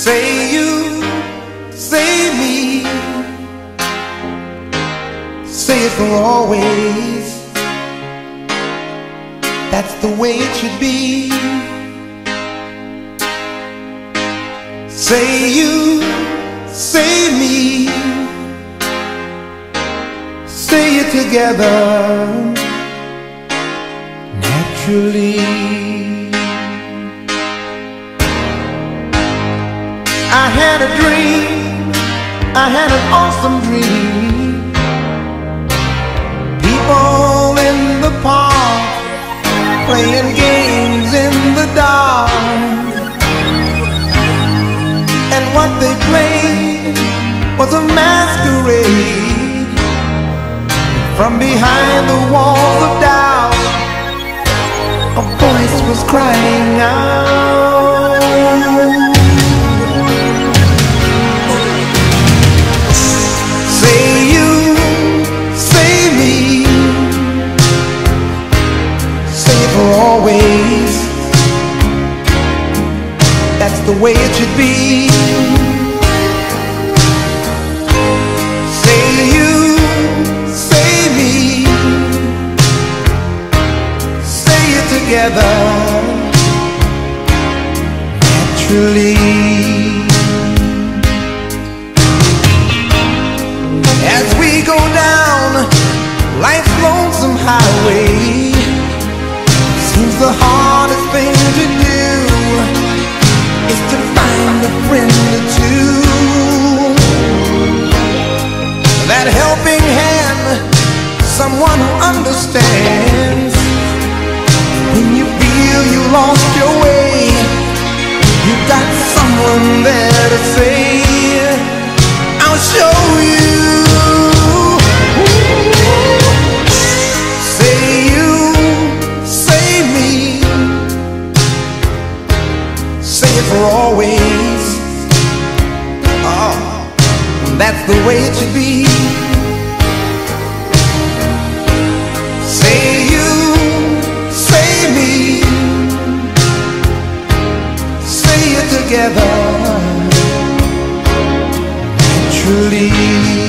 Say you, say me, say it for always. That's the way it should be. Say you, say me, say it together naturally. I had a dream, I had an awesome dream. People in the park playing games in the dark, and what they played was a masquerade. From behind the walls of doubt, a voice was crying out. Say you, say me, say it for always. That's the way it should be. Say you, say me, say it together naturally. As we go down life's lonesome highway, seems the hardest thing to do is to find a friend or two. That helping hand, someone who understands. When you feel you lost your way, you got someone there to say, I'll show you. Say you, say me, say it for always. Oh, that's the way it should be. Say you, say me, say it together naturally.